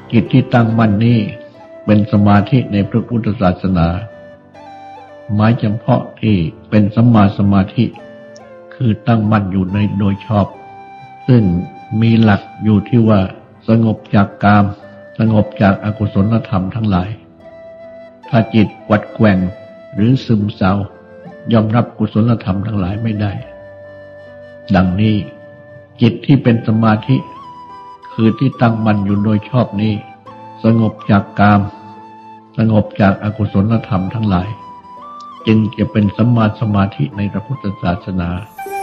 จิตที่ตั้งมั่นนี้เป็นสมาธิในพระพุทธศาสนาหมายเฉพาะที่เป็นสัมมาสมาธิคือตั้งมั่นอยู่ในโดยชอบซึ่งมีหลักอยู่ที่ว่าสงบจากกามสงบจากอกุศลธรรมทั้งหลายถ้าจิตวัดแกว่งหรือซึมเศร้ายอมรับกุศลธรรมทั้งหลายไม่ได้ดังนี้จิตที่เป็นสมาธิคือที่ตั้งมั่นอยู่โดยชอบนี้สงบจากกามสงบจากอกุศลธรรมทั้งหลายจึงจะเป็นสัมมาสมาธิในพระพุทธศาสนา